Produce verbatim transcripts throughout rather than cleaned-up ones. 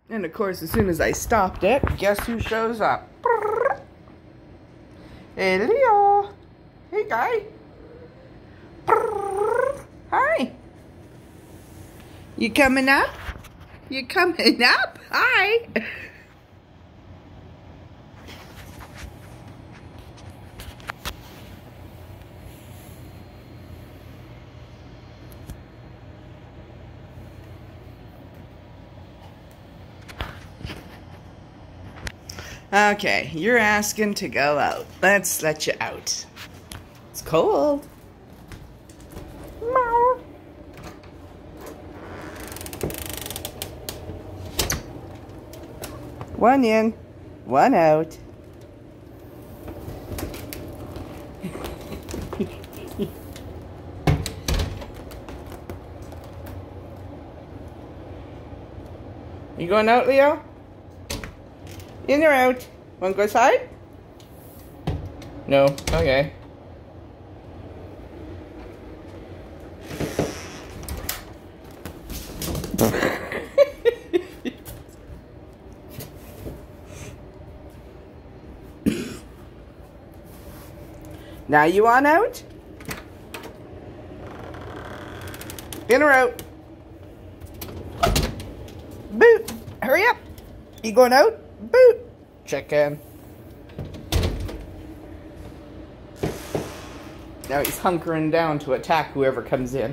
And of course, as soon as I stopped it, guess who shows up? Hey, Leo. Hey, guy. Hi. You coming up? You coming up? Hi. Okay, you're asking to go out. Let's let you out. It's cold. Meow. One in, one out. You going out, Leo? In or out? Wanna go outside? No? Okay. Now you want out? In or out? Boot! Hurry up! You going out? Boot! Check in. Now he's hunkering down to attack whoever comes in.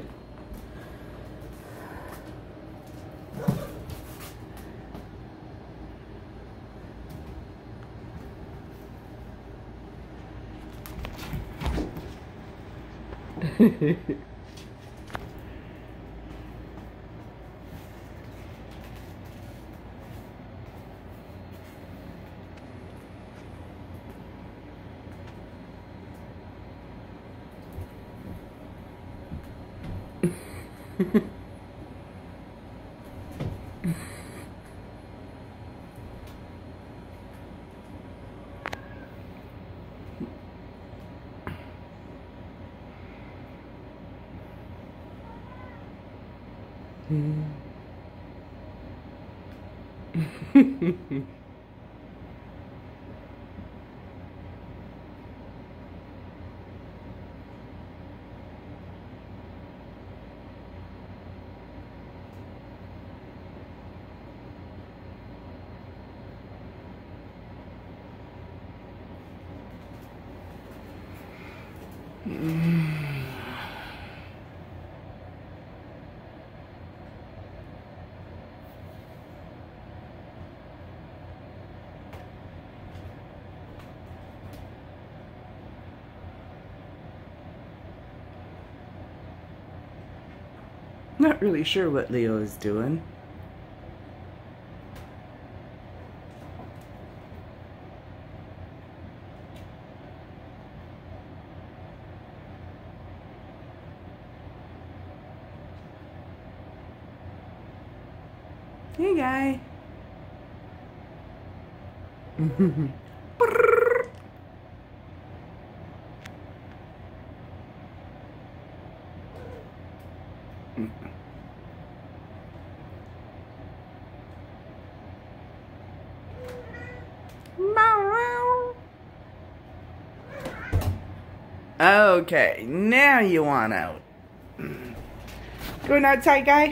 Not really sure what Leo is doing. Hey, guy. Okay, now you want out. Going outside, guy?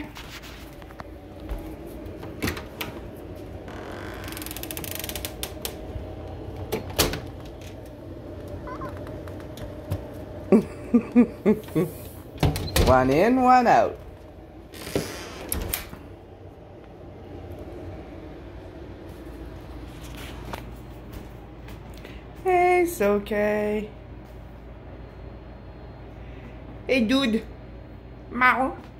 One in, one out. Hey, it's okay. Hey, dude. Meow.